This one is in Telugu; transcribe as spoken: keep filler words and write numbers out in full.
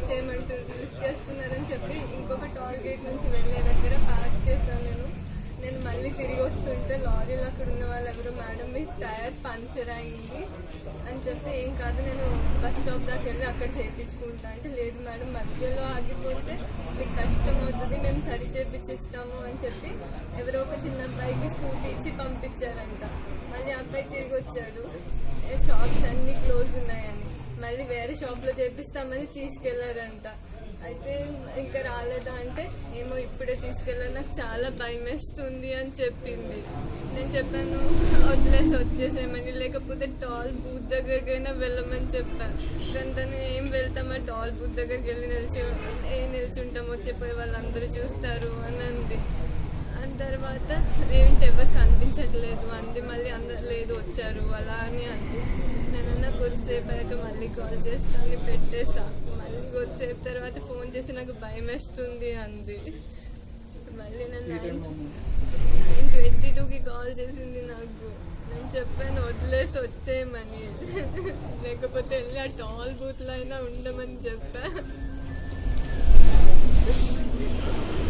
లిఫ్ట్ చేయమంటారు లిఫ్ట్ చేస్తున్నారని చెప్పి ఇంకొక టోల్ గేట్ నుంచి వెళ్ళే దగ్గర పార్క్ చేశాను నేను నేను మళ్ళీ తిరిగి వస్తుంటే లారీలో అక్కడ ఉన్న వాళ్ళు ఎవరు మేడం మీ టైర్ పంచర్ అయింది అని చెప్తే ఏం కాదు నేను బస్ స్టాప్ దాకా వెళ్ళి అక్కడ చేయించుకుంటా అంటే లేదు మేడం మధ్యలో ఆగిపోతే మీకు కష్టం అవుతుంది మేము సరి చేయించిస్తాము అని చెప్పి ఎవరో ఒక చిన్న అబ్బాయికి స్కూటీ ఇచ్చి పంపించారంట మళ్ళీ అబ్బాయి తిరిగి వచ్చాడు షాప్స్ అన్ని క్లోజ్ ఉన్నాయని మళ్ళీ వేరే షాప్లో చేపిస్తామని తీసుకెళ్లారంట అయితే ఇంకా రాలేదా అంటే ఏమో ఇప్పుడే తీసుకెళ్ళారు నాకు చాలా భయం వేస్తుంది అని చెప్పింది నేను చెప్పాను వదిలేసి వచ్చేసేమని లేకపోతే టాల్ బూత్ దగ్గరికైనా వెళ్ళమని చెప్పాను కానీ తను ఏం వెళ్తామా టాల్ బూత్ దగ్గరికి వెళ్ళి నిలిచి ఏ నిల్చుంటామో చెప్పే వాళ్ళందరూ చూస్తారు అని అంది అని తర్వాత ఏంటి ఎవరు కనిపించట్లేదు అంది మళ్ళీ అందరు లేదు వచ్చారు అలా అని అంది నేనన్నా కొద్దిసేపు అయ్యాక మళ్ళీ కాల్ చేస్తాను పెట్టేసా మళ్ళీ కొద్దిసేపు తర్వాత ఫోన్ చేసి నాకు భయం వేస్తుంది అంది మళ్ళీ నేను నైన్ నైన్ ట్వంటీ టూకి కాల్ చేసింది నాకు నేను చెప్పాను వదిలేసి వచ్చేయమని లేకపోతే వెళ్ళి ఆ టాల్ బూత్లో అయినా ఉండమని చెప్పా